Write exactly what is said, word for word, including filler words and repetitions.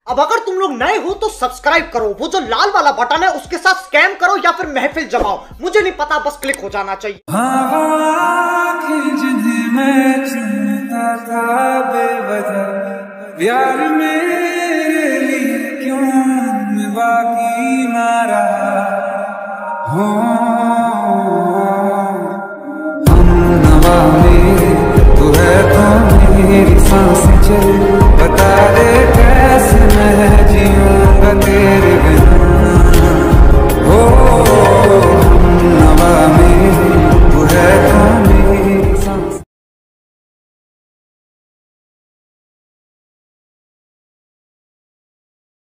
अब अगर तुम लोग नए हो तो सब्सक्राइब करो, वो जो लाल वाला बटन है उसके साथ स्कैम करो या फिर महफिल जमाओ, मुझे नहीं पता, बस क्लिक हो जाना चाहिए। प्यार मेरे लिए क्यों बाकी ना रहा हो, हम नवा में तू है तो मेरी सांसें चल, बता दे कैसे मैं जीऊंगा तेरे